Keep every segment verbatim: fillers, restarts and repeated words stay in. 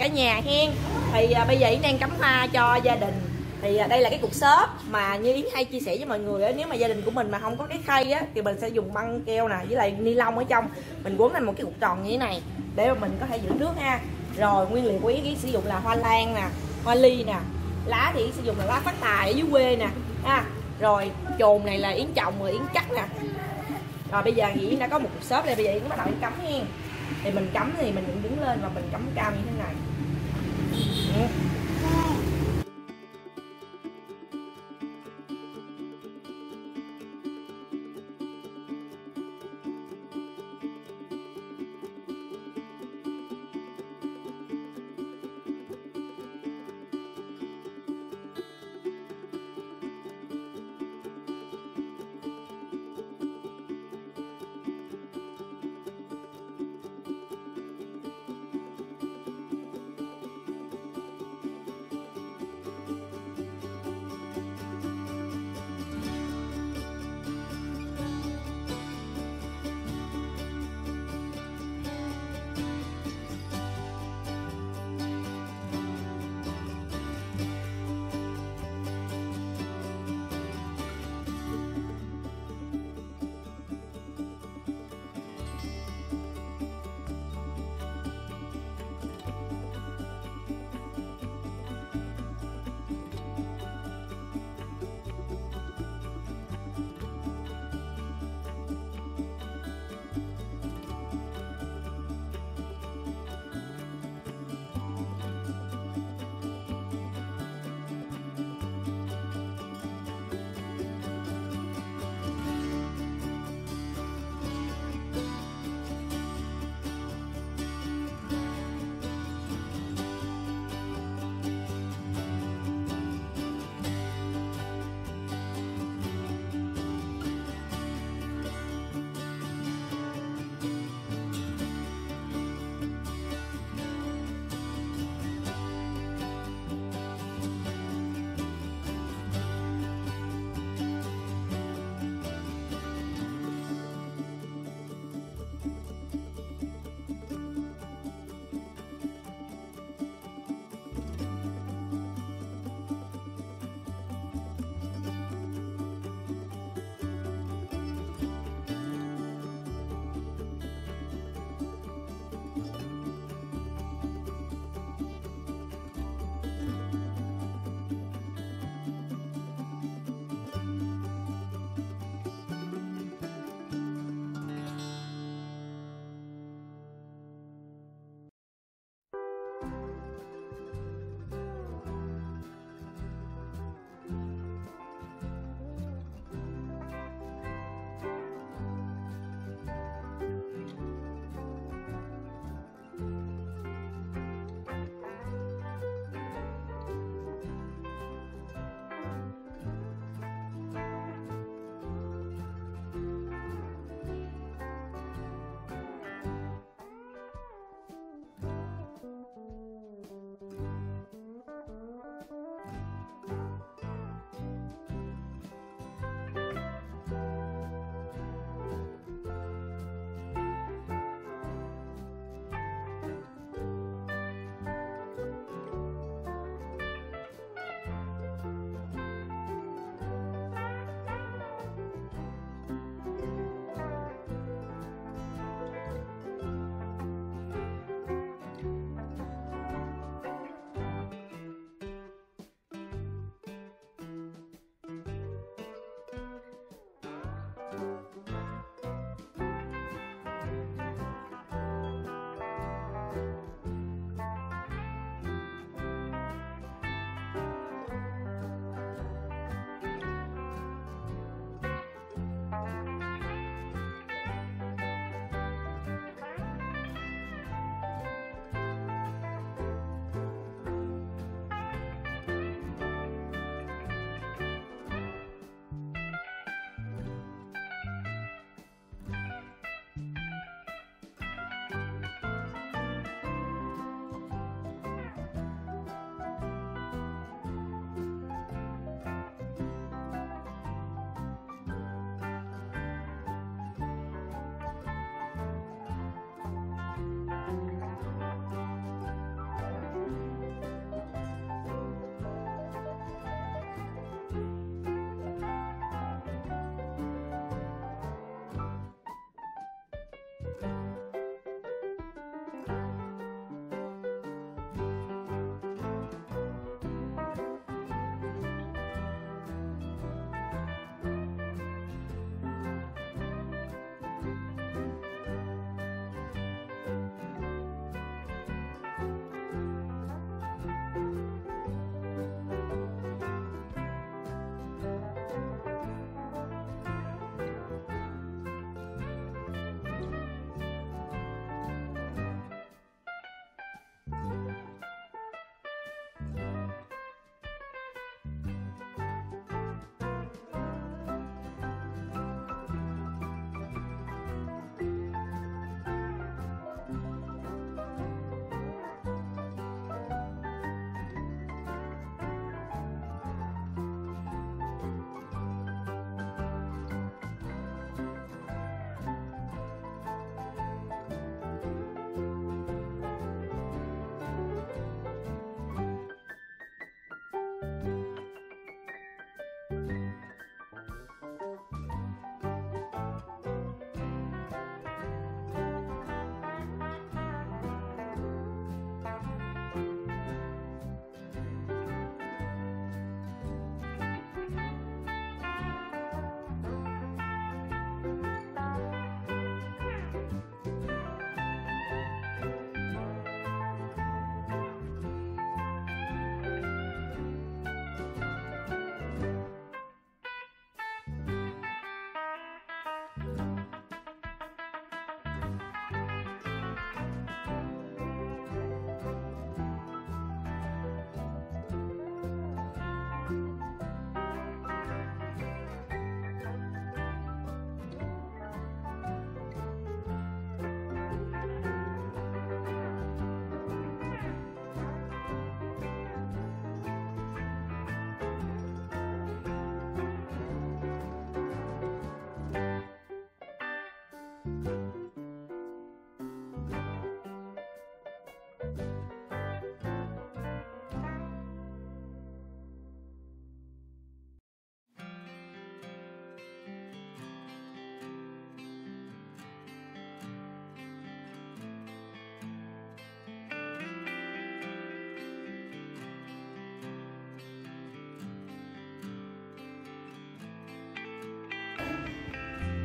cả nhà hen. Thì à, bây giờ Yến đang cắm hoa cho gia đình. Thì à, đây là cái cục xốp mà như Yến hay chia sẻ với mọi người á, nếu mà gia đình của mình mà không có cái khay á thì mình sẽ dùng băng keo nè với lại ni lông ở trong, mình quấn thành một cái cục tròn như thế này để mà mình có thể giữ nước ha. Rồi nguyên liệu của Yến, Yến sử dụng là hoa lan nè, hoa ly nè, lá thì Yến sử dụng là lá phát tài ở dưới quê nè ha. Rồi chồn này là Yến trồng rồi Yến cắt nè. Rồi bây giờ Yến đã có một cục xốp đây, bây giờ Yến bắt đầu Yến cắm hen. Thì mình cắm thì mình đứng lên và mình cắm cao như thế này. Ừ.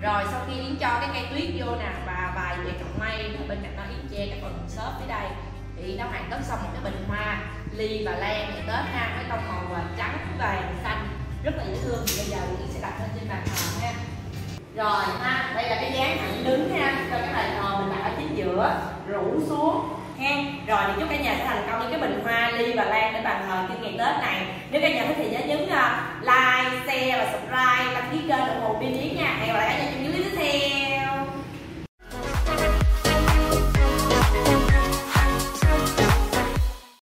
Rồi sau khi Yến cho cái cây tuyết vô nè và vài cái cọng mây, và bên cạnh đó Yến che cái phần xốp phía đây, thì đã hoàn tất xong một cái bình hoa ly và lan ngày Tết ha, với tông màu trắng, vàng, xanh rất là dễ thương. Thì bây giờ Yến sẽ đặt lên trên bàn thờ ha. Rồi ha, đây là cái dáng thẳng đứng ha, cho cái bàn thờ mình đặt ở chính giữa, rủ xuống ha. Rồi thì chúc cả nhà sẽ thành công với cái bình hoa ly và lan để bàn thờ trên ngày Tết này. Nếu cả nhà thích thì nhớ nhấn